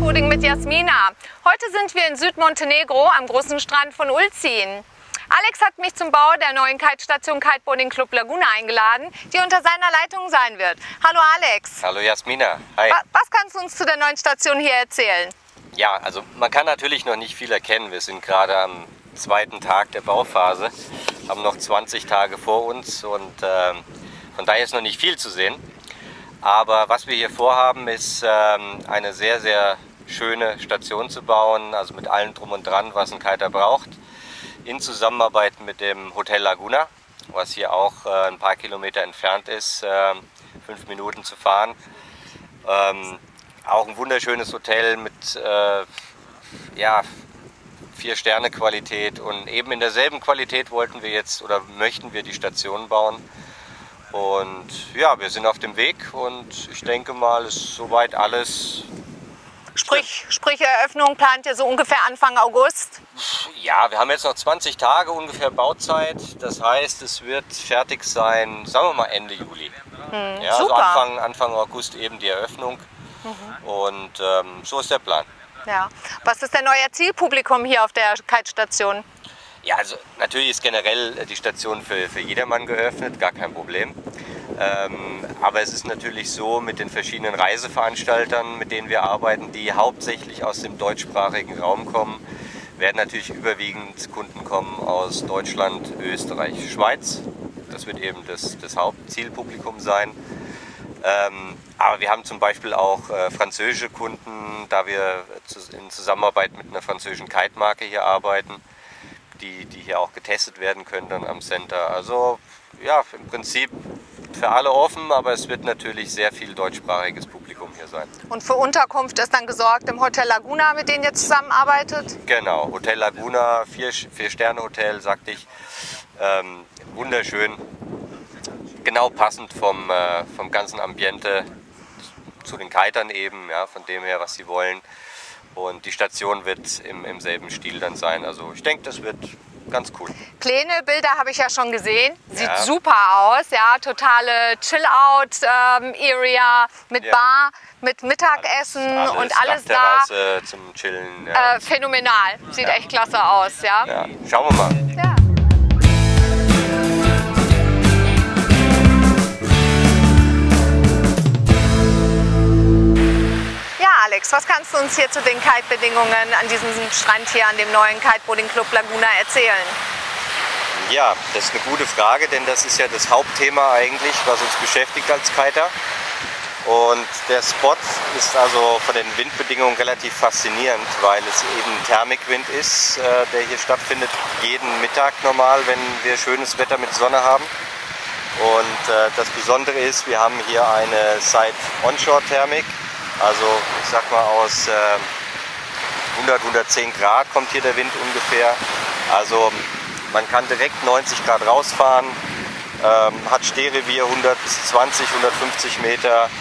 Kiteboarding mit Jasmina. Heute sind wir in Südmontenegro am großen Strand von Ulcinj. Alex hat mich zum Bau der neuen Kitestation Kiteboarding Club Laguna eingeladen, die unter seiner Leitung sein wird. Hallo Alex. Hallo Jasmina. Hi. Was kannst du uns zu der neuen Station hier erzählen? Ja, also man kann natürlich noch nicht viel erkennen. Wir sind gerade am zweiten Tag der Bauphase, haben noch 20 Tage vor uns und von daher ist noch nicht viel zu sehen. Aber was wir hier vorhaben, ist eine sehr, sehr schöne Station zu bauen, also mit allem drum und dran, was ein Kiter braucht, in Zusammenarbeit mit dem Hotel Laguna, was hier auch ein paar Kilometer entfernt ist, 5 Minuten zu fahren. Auch ein wunderschönes Hotel mit ja, 4-Sterne-Qualität, und eben in derselben Qualität wollten wir jetzt oder möchten wir die Station bauen. Und ja, wir sind auf dem Weg und ich denke mal, ist soweit alles. Sprich Eröffnung plant ihr so ungefähr Anfang August? Ja, wir haben jetzt noch 20 Tage ungefähr Bauzeit. Das heißt, es wird fertig sein, sagen wir mal Ende Juli. Ja, also Anfang August eben die Eröffnung. Und so ist der Plan. Ja. Was ist denn euer Zielpublikum hier auf der Kitestation? Ja, also natürlich ist generell die Station für jedermann geöffnet, gar kein Problem. Aber es ist natürlich so, mit den verschiedenen Reiseveranstaltern, mit denen wir arbeiten, die hauptsächlich aus dem deutschsprachigen Raum kommen, werden natürlich überwiegend Kunden kommen aus Deutschland, Österreich, Schweiz. Das wird eben das Hauptzielpublikum sein. Aber wir haben zum Beispiel auch französische Kunden, da wir in Zusammenarbeit mit einer französischen Kite-Marke hier arbeiten, die hier auch getestet werden können dann am Center. Also ja, im Prinzip für alle offen, aber es wird natürlich sehr viel deutschsprachiges Publikum hier sein. Und für Unterkunft ist dann gesorgt im Hotel Laguna, mit denen ihr zusammenarbeitet? Genau, Hotel Laguna, 4-Sterne-Hotel, sagte ich. Wunderschön, genau passend vom ganzen Ambiente zu den Kitern eben, ja, von dem her, was sie wollen. Und die Station wird im selben Stil dann sein. Also ich denke, das wird ganz cool. Pläne, Bilder habe ich ja schon gesehen. Sieht super aus, ja, totale Chill-Out-Area mit Bar, mit Mittagessen und alles da. Zum Chillen. Ja. Phänomenal, sieht echt klasse aus, ja. Ja. Schauen wir mal. Ja. Alex, was kannst du uns hier zu den Kite-Bedingungen an diesem Strand hier, an dem neuen Kiteboarding Club Laguna erzählen? Ja, das ist eine gute Frage, denn das ist ja das Hauptthema eigentlich, was uns beschäftigt als Kiter. Und der Spot ist also von den Windbedingungen relativ faszinierend, weil es eben Thermikwind ist, der hier stattfindet, jeden Mittag normal, wenn wir schönes Wetter mit Sonne haben. Und das Besondere ist, wir haben hier eine Side-Onshore-Thermik. Also ich sag mal, aus 100, 110 Grad kommt hier der Wind ungefähr. Also man kann direkt 90 Grad rausfahren, hat Stehrevier 120, 150 Meter.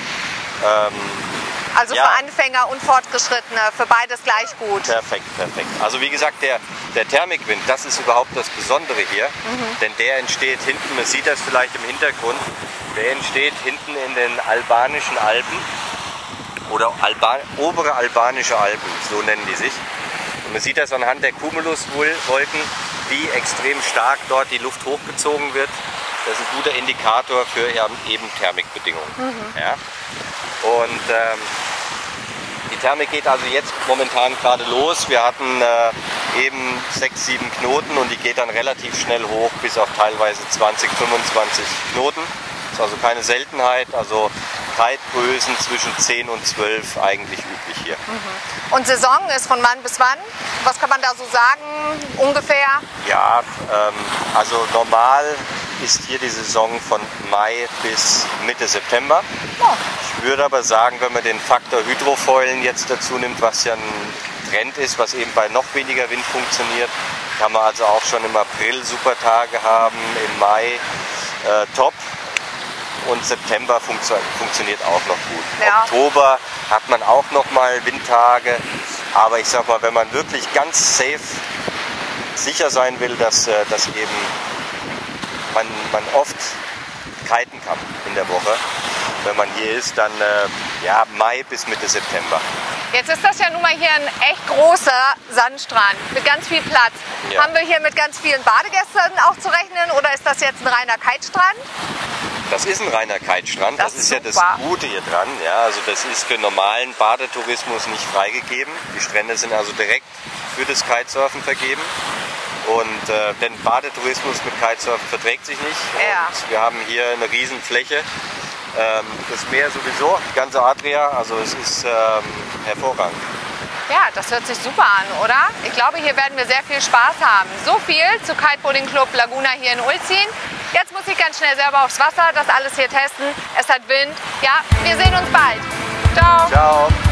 Also ja, für Anfänger und Fortgeschrittene, für beides gleich gut. Perfekt, perfekt. Also wie gesagt, der Thermikwind, das ist überhaupt das Besondere hier. Denn der entsteht hinten, man sieht das vielleicht im Hintergrund, der entsteht hinten in den albanischen Alpen. Oder obere albanische Alpen, so nennen die sich. Und man sieht das anhand der Cumuluswolken, wie extrem stark dort die Luft hochgezogen wird. Das ist ein guter Indikator für eben Thermikbedingungen. Ja? Und die Thermik geht also jetzt momentan gerade los. Wir hatten eben 6, 7 Knoten und die geht dann relativ schnell hoch bis auf teilweise 20, 25 Knoten. Das ist also keine Seltenheit. Also Kitegrößen zwischen 10 und 12 eigentlich üblich hier. Und Saison ist von wann bis wann? Was kann man da so sagen ungefähr? Ja, also normal ist hier die Saison von Mai bis Mitte September. Oh. Ich würde aber sagen, wenn man den Faktor Hydrofoilen jetzt dazu nimmt, was ja ein Trend ist, was eben bei noch weniger Wind funktioniert, kann man also auch schon im April super Tage haben, im Mai top. Und September funktioniert auch noch gut. Ja. Oktober hat man auch noch mal Windtage. Aber ich sag mal, wenn man wirklich ganz safe sicher sein will, dass eben man oft kiten kann in der Woche, wenn man hier ist, dann ja, Mai bis Mitte September. Jetzt ist das ja nun mal hier ein echt großer Sandstrand mit ganz viel Platz. Ja. Haben wir hier mit ganz vielen Badegästen auch zu rechnen oder ist das jetzt ein reiner Kitestrand? Das ist ein reiner Kitestrand, das ist ja das super. Gute hier dran. Ja, also das ist für normalen Badetourismus nicht freigegeben. Die Strände sind also direkt für das Kitesurfen vergeben. Und denn Badetourismus mit Kitesurfen verträgt sich nicht. Ja. Und wir haben hier eine riesen Fläche. Das Meer sowieso, die ganze Adria, also es ist hervorragend. Ja, das hört sich super an, oder? Ich glaube, hier werden wir sehr viel Spaß haben. So viel zu Kiteboarding Club Laguna hier in Ulzin. Jetzt muss ich ganz schnell selber aufs Wasser, das alles hier testen. Es hat Wind. Ja, wir sehen uns bald. Ciao. Ciao.